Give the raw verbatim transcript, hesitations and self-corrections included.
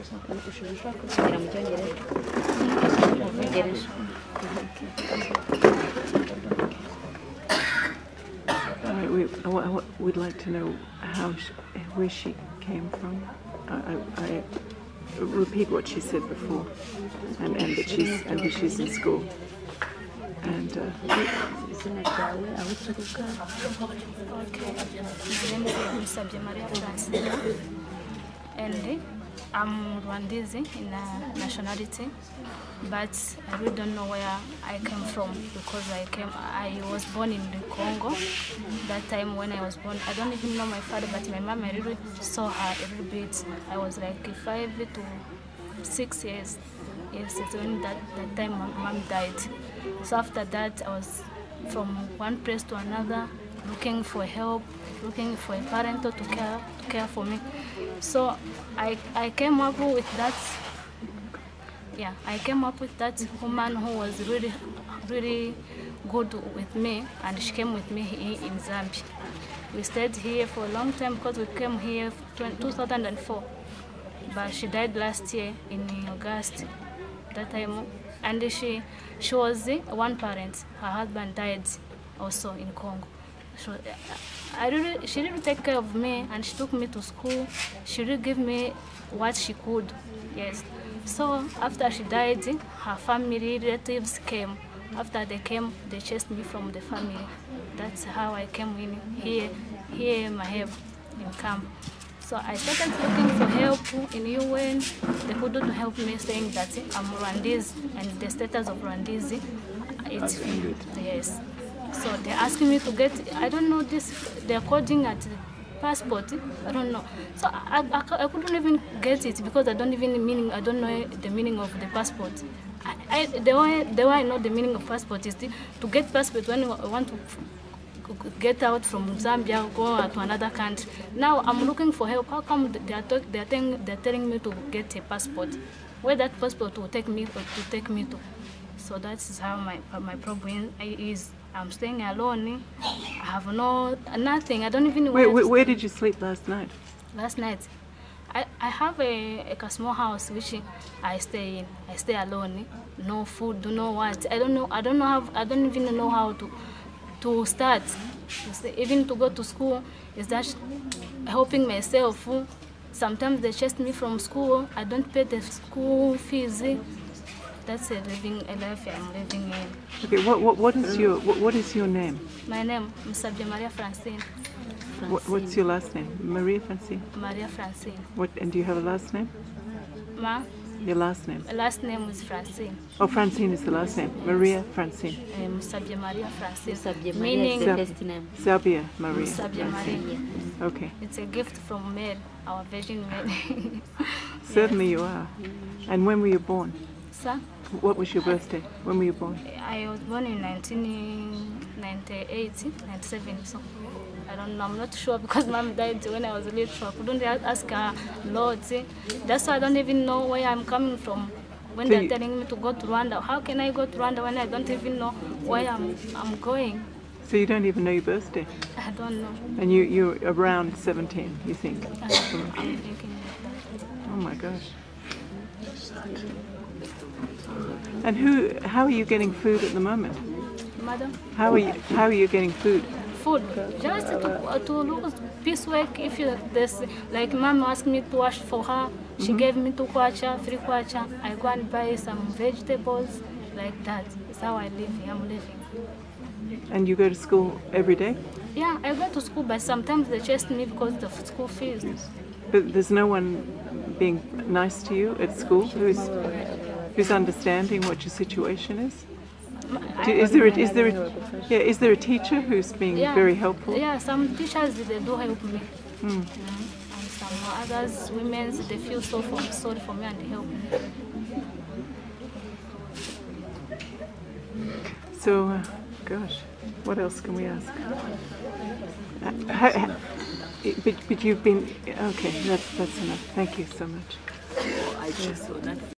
ushobora kubisubira mu cyongereza muvugereje we would like to know how she, where she came from. I, I, I repeat what she said before, and, and that she's and that she's in school. And uh, izina ryawe aho uturuka. Okay, my name is Sabia Maria Francina, and I'm Rwandese in uh, nationality, but I really don't know where I came from because I came. I was born in the Congo. That time when I was born, I don't even know my father, but my mom, I really saw her a little bit. I was like five to six years. Yes, it's when that, that time my mom died. So after that, I was from one place to another, looking for help, looking for a parent to care to care for me. So I I came up with that. Yeah, I came up with that woman who was really really good with me, and she came with me here in Zambia. We stayed here for a long time because we came here two thousand four, but she died last year in August. That time, and she she was one parent. Her husband died also in Congo. So I really she really take care of me, and she took me to school. She really gave me what she could. Yes. So after she died, her family relatives came. After they came, they chased me from the family. That's how I came in here here in Maheba in camp. So I started looking for help in U N. They couldn't help me, saying that I'm Rwandese and the status of Rwandese, it's yes. So they're asking me to get, I don't know this, they're coding at passport, I don't know. So I, I, I couldn't even get it because I don't even meaning, I don't know the meaning of the passport. I, I, the, way, the way I know the meaning of passport is to, to get passport when I want to get out from Zambia, go to another country. Now I'm looking for help. How come they are, talk, they are, telling, they are telling me to get a passport? Where that passport will take me to take me to? So that's how my my problem is. I'm staying alone. I have no nothing. I don't even know. Where, where, where did you sleep last night? Last night, I I have a, a small house which I stay in. I stay alone. No food, no what. I don't know. I don't know how. I don't even know how to. To start, even to go to school, is that helping myself. Sometimes they chase me from school. I don't pay the school fees. That's a living a life I'm living in. Okay, what what what is your what, what is your name? My name is Sabia Maria Francine. Francine. What, what's your last name? Maria Francine. Maria Francine. What and do you have a last name? Ma. Your last name? My last name is Francine. Oh, Francine is the last name. Maria Francine. Um, Sabia Maria Francine. Sabia Maria Meaning is the first name. Sabia Maria. Sabia Maria. Okay. It's a gift from Mary, our Virgin Mary. Certainly you are. And when were you born? Sir? What was your birthday? When were you born? I was born in nineteen ninety-eight, ninety-seven, so I don't know, I'm not sure because mom died when I was little, so I couldn't ask her loads. That's why I don't even know where I'm coming from. When So they're you- telling me to go to Rwanda, how can I go to Rwanda when I don't even know where I'm, I'm going? So you don't even know your birthday? I don't know. And you, you're around seventeen, you think? I'm thinking like that. Oh my gosh. And who, how are you getting food at the moment? Madam? How are you, how are you getting food? Food, just to, to look piecework. If you, this, like mom asked me to wash for her, she Mm-hmm. gave me two kwacha, three kwacha. I go and buy some vegetables, like that. It's how I live. I'm living. And you go to school every day? Yeah, I go to school, but sometimes they chase me because of school fees. But there's no one being nice to you at school who's who's understanding what your situation is? Do, is there a, is there a, yeah is there a teacher who's being Yeah. very helpful? Yeah, some teachers they do help me, Hmm. mm. and some others, women, they feel so for, sorry for me and they help me. So, uh, gosh, what else can we ask? Uh, how, how, but, but you've been okay. That's that's enough. Thank you so much. I just saw that.